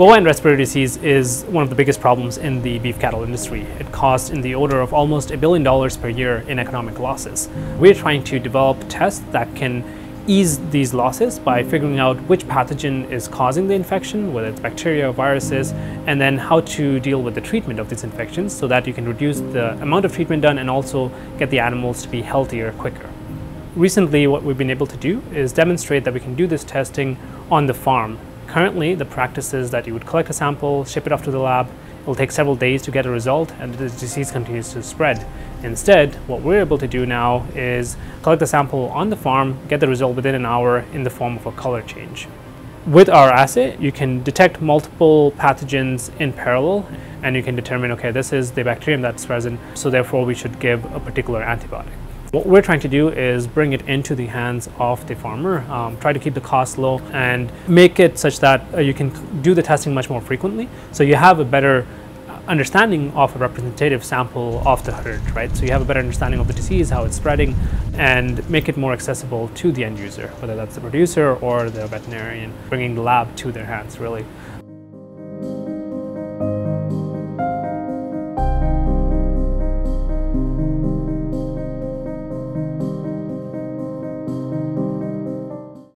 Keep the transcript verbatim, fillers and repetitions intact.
Bovine respiratory disease is one of the biggest problems in the beef cattle industry. It costs in the order of almost a billion dollars per year in economic losses. We're trying to develop tests that can ease these losses by figuring out which pathogen is causing the infection, whether it's bacteria or viruses, and then how to deal with the treatment of these infections so that you can reduce the amount of treatment done and also get the animals to be healthier quicker. Recently, what we've been able to do is demonstrate that we can do this testing on the farm. Currently, the practice is that you would collect a sample, ship it off to the lab. It will take several days to get a result, and the disease continues to spread. Instead, what we're able to do now is collect the sample on the farm, get the result within an hour in the form of a color change. With our assay, you can detect multiple pathogens in parallel, and you can determine, okay, this is the bacterium that's present, so therefore we should give a particular antibiotic. What we're trying to do is bring it into the hands of the farmer, um, try to keep the costs low and make it such that uh, you can do the testing much more frequently, so you have a better understanding of a representative sample of the herd, right? So you have a better understanding of the disease, how it's spreading, and make it more accessible to the end user, whether that's the producer or the veterinarian, bringing the lab to their hands, really.